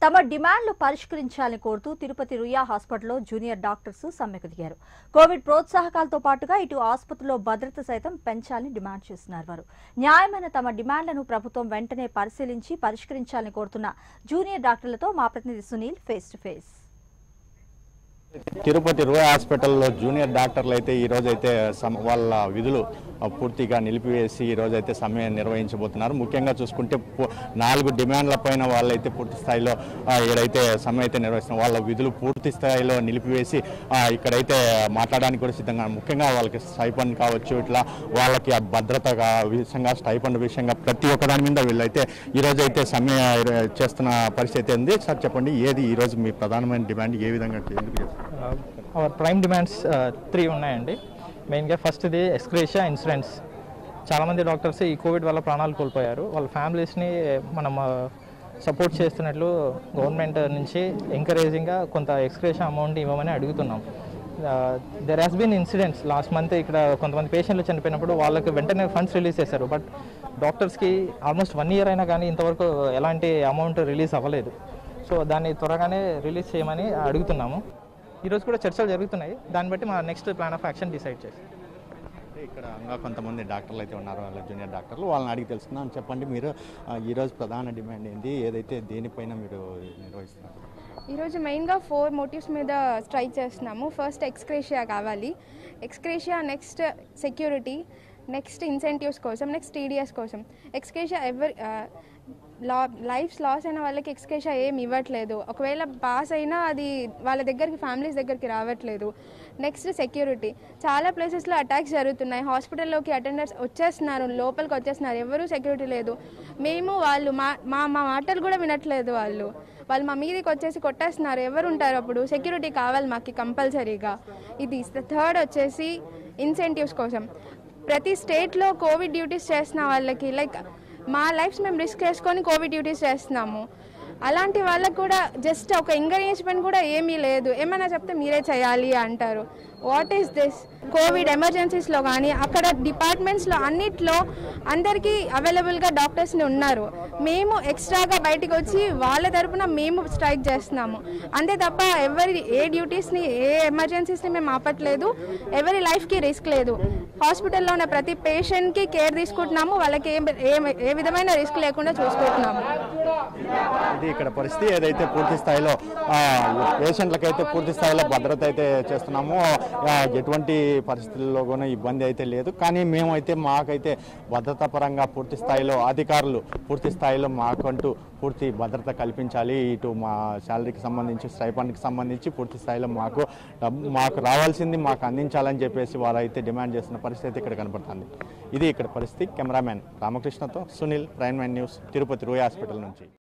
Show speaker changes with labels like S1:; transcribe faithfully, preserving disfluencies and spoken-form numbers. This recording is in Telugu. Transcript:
S1: తమ డిమాండ్లు పరిష్కరించాలని కోరుతూ తిరుపతి రుయా హాస్పిటల్లో జూనియర్ డాక్టర్స్ సమ్మెకు దిగారు. కోవిడ్ ప్రోత్సాహకాలతో పాటుగా ఇటు ఆసుపత్రిలో భద్రత సైతం పెంచాలని డిమాండ్ చేస్తున్నారు. వారు న్యాయమైన తమ డిమాండ్లను ప్రభుత్వం వెంటనే పరిశీలించి పరిష్కరించాలని కోరుతున్న జూనియర్ డాక్టర్లతో మా ప్రతినిధి Sunil face to face.
S2: Tirupati Ruia హాస్పిటల్లో జూనియర్ డాక్టర్లు అయితే ఈ రోజు అయితే వాళ్ళ విధులు పూర్తిగా నిలిపివేసి ఈ రోజు అయితే సమ్మె నిర్వహించబోతున్నారు. ముఖ్యంగా చూసుకుంటే నాలుగు డిమాండ్ల పైన వాళ్ళైతే పూర్తి స్థాయిలో ఏదైతే సమ్మె అయితే నిర్వహిస్తున్నారు. వాళ్ళ విధులు పూర్తి స్థాయిలో నిలిపివేసి ఇక్కడైతే మాట్లాడడానికి కూడా సిద్ధంగా, ముఖ్యంగా వాళ్ళకి స్టైఫండ్ కావచ్చు, ఇట్లా వాళ్ళకి భద్రత విషయంగా స్టైఫండ్ విషయంగా ప్రతి ఒక్కదాని మీద వీళ్ళైతే ఈరోజు అయితే సమ్మె చేస్తున్న పరిస్థితి ఉంది. సార్ చెప్పండి, ఏది ఈరోజు మీ ప్రధానమైన డిమాండ్, ఏ విధంగా ఎందుకు చేస్తారు?
S3: అవర్ ప్రైమ్ డిమాండ్స్ త్రీ ఉన్నాయండి. మెయిన్గా ఫస్ట్ది ఎక్స్గ్రేషియా ఇన్సూరెన్స్. చాలామంది డాక్టర్స్ ఈ కోవిడ్ వల్ల ప్రాణాలు కోల్పోయారు. వాళ్ళ ఫ్యామిలీస్ని మనం సపోర్ట్ చేస్తున్నట్లు గవర్నమెంట్ నుంచి ఎంకరేజింగ్గా కొంత ఎక్స్గ్రేషియా అమౌంట్ ఇవ్వమని అడుగుతున్నాం. There has been incidents last month ఇక్కడ కొంతమంది పేషెంట్లు చనిపోయినప్పుడు వాళ్ళకి వెంటనే ఫండ్స్ రిలీజ్ చేశారు. బట్ డాక్టర్స్కి ఆల్మోస్ట్ వన్ ఇయర్ అయినా కానీ ఇంతవరకు ఎలాంటి అమౌంట్ రిలీజ్ అవ్వలేదు. సో దాన్ని త్వరగానే రిలీజ్ చేయమని అడుగుతున్నాము. ఈరోజు కూడా చర్చలు జరుగుతున్నాయి. దాన్ని బట్టి మా next plan of action decide చేస్తాం.
S2: ఇక్కడ ఇంకా కొంతమంది డాక్టర్లు అయితే ఉన్నారు, వాళ్ళ జూనియర్ డాక్టర్లు, వాళ్ళని అడిగి తెలుసుకుందాం. చెప్పండి, మీరు ఈరోజు ప్రధాన డిమాండ్ ఏంటి, ఏదైతే దేనిపైన మీరు నిర్వహిస్తున్నారు?
S4: ఈరోజు మెయిన్గా ఫోర్ మోటివ్స్ మీద స్ట్రైక్ చేస్తున్నాము. ఫస్ట్ ఎక్స్గ్రేషియా కావాలి, ex gratia, next security, next incentives కోసం, నెక్స్ట్ టీడీఎస్ కోసం. ఎక్స్గ్రేషియా ఎవరి లా లైఫ్స్ లాస్ అయిన వాళ్ళకి ఎక్స్గ్రేషియా ఏమి ఇవ్వట్లేదు. ఒకవేళ పాస్ అయినా అది వాళ్ళ దగ్గరికి, ఫ్యామిలీస్ దగ్గరికి రావట్లేదు. Next security. చాలా ప్లేసెస్లో అటాక్స్ జరుగుతున్నాయి. హాస్పిటల్లోకి అటెండర్స్ వచ్చేస్తున్నారు, లోపలికి వచ్చేస్తున్నారు, ఎవరూ సెక్యూరిటీ లేదు. మేము వాళ్ళు మా మా మా మాటలు కూడా వినట్లేదు. వాళ్ళు వాళ్ళు మా మీదకి వచ్చేసి కొట్టేస్తున్నారు. ఎవరు ఉంటారు అప్పుడు? సెక్యూరిటీ కావాలి మాకు కంపల్సరీగా. ఇది థర్డ్ వచ్చేసి ఇన్సెంటివ్స్ కోసం. ప్రతి స్టేట్లో కోవిడ్ డ్యూటీస్ చేస్తున్న వాళ్ళకి, లైక్ మా లైఫ్స్ మేము రిస్క్ చేసుకొని కోవిడ్ డ్యూటీస్ చేస్తున్నాము. అలాంటి వాళ్ళకు కూడా జస్ట్ ఒక ఎంకరేజ్మెంట్ కూడా ఏమీ లేదు. ఏమైనా చెప్తే మీరే చేయాలి అంటారు. What is this? కోవిడ్ ఎమర్జెన్సీస్లో కానీ అక్కడ డిపార్ట్మెంట్స్లో అన్నిట్లో అందరికీ అవైలబుల్గా డాక్టర్స్ని ఉన్నారు. మేము ఎక్స్ట్రాగా బయటకు వచ్చి వాళ్ళ తరపున మేము స్ట్రైక్ చేస్తున్నాము. అంతే తప్ప ఎవరి ఏ డ్యూటీస్ని, ఏ ఎమర్జెన్సీస్ని మేము ఆపట్లేదు. ఎవరి లైఫ్కి రిస్క్ లేదు. హాస్పిటల్లో ఉన్న ప్రతి పేషెంట్కి కేర్ తీసుకుంటున్నాము. వాళ్ళకి ఏ ఏ విధమైన రిస్క్ లేకుండా చూసుకుంటున్నాము.
S2: ఇది ఇక్కడ పరిస్థితి. ఏదైతే పూర్తి స్థాయిలో పేషెంట్లకైతే పూర్తి స్థాయిలో భద్రత అయితే చేస్తున్నామో, ఎటువంటి పరిస్థితుల్లో కూడా ఇబ్బంది అయితే లేదు. కానీ మేమైతే మాకైతే భద్రతా పరంగా పూర్తి స్థాయిలో అధికారులు పూర్తి స్థాయిలో మాకంటూ పూర్తి భద్రత కల్పించాలి. ఇటు మా శాలరీకి సంబంధించి, స్టైఫండ్కి సంబంధించి పూర్తి స్థాయిలో మాకు మాకు రావాల్సింది మాకు అందించాలని చెప్పేసి వారైతే డిమాండ్ చేస్తున్న పరిస్థితి ఇక్కడ కనపడుతుంది. ఇది ఇక్కడ పరిస్థితి. కెమెరామ్యాన్ రామకృష్ణతో Sunil, prime nine news, Tirupati Ruia hospital నుంచి.